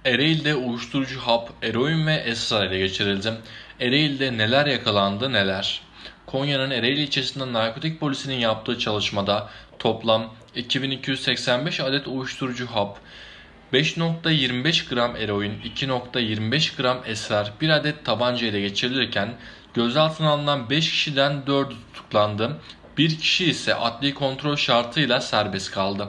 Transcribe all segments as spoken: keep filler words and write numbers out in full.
Ereğli'de uyuşturucu hap, eroin ve esrar ele geçirildi. Ereğli'de neler yakalandı neler? Konya'nın Ereğli ilçesinde narkotik polisinin yaptığı çalışmada toplam iki bin iki yüz seksen beş adet uyuşturucu hap, beş nokta yirmi beş gram eroin, iki nokta yirmi beş gram esrar, bir adet tabanca ele geçirilirken gözaltına alınan beş kişiden dördü tutuklandı. Bir kişi ise adli kontrol şartıyla serbest kaldı.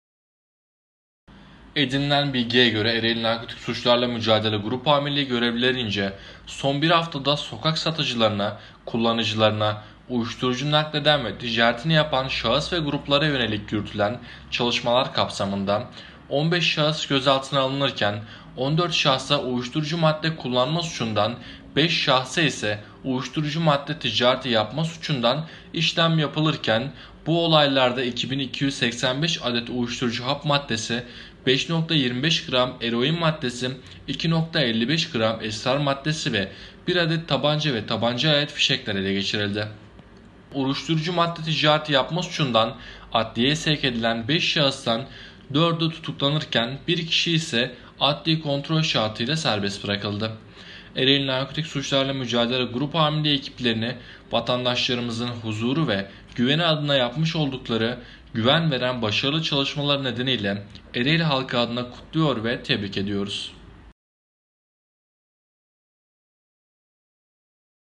Edinilen bilgiye göre Ereğli Narkotik Suçlarla Mücadele Grup Amirliği görevlilerince son bir haftada sokak satıcılarına, kullanıcılarına, uyuşturucu nakleden ve ticaretini yapan şahıs ve gruplara yönelik yürütülen çalışmalar kapsamında on beş şahıs gözaltına alınırken on dört şahsa uyuşturucu madde kullanma suçundan, beş şahsa ise uyuşturucu madde ticareti yapma suçundan işlem yapılırken bu olaylarda iki bin iki yüz seksen beş adet uyuşturucu hap maddesi, beş nokta yirmi beş gram eroin maddesi, iki nokta elli beş gram esrar maddesi ve bir adet tabanca ve tabancaya ait fişekler ele geçirildi. Uyuşturucu madde ticareti yapma suçundan adliyeye sevk edilen beş şahıstan dördü tutuklanırken bir kişi ise adli kontrol şartıyla serbest bırakıldı. Ereğli Narkotik Suçlarla Mücadele Grup Amirliği ekiplerini vatandaşlarımızın huzuru ve güveni adına yapmış oldukları güven veren başarılı çalışmalar nedeniyle Ereğli halkı adına kutluyor ve tebrik ediyoruz.